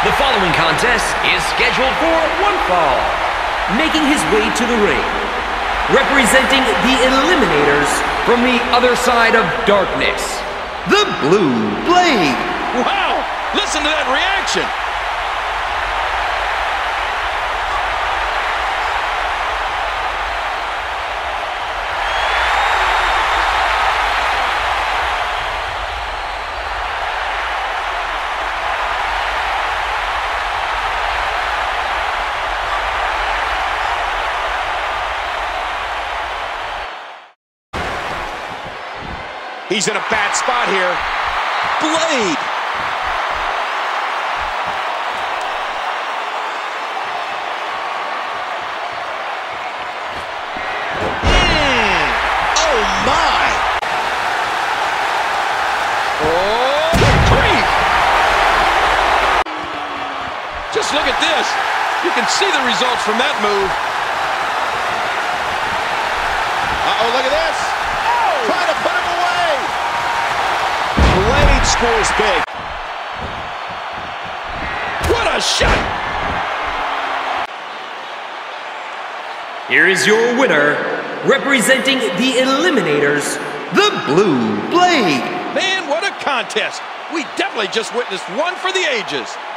The following contest is scheduled for one fall. Making his way to the ring, representing the Eliminators from the other side of darkness, the Blue Blade. Wow! Listen to that reaction! He's in a bad spot here. Blade! Oh, my! Oh, creep! Just look at this. You can see the results from that move. Uh-oh, look at this. Oh! Trying to put him away. Blade scores big. What a shot! Here is your winner, representing the Eliminators, the Blue Blade. Man, what a contest. We definitely just witnessed one for the ages.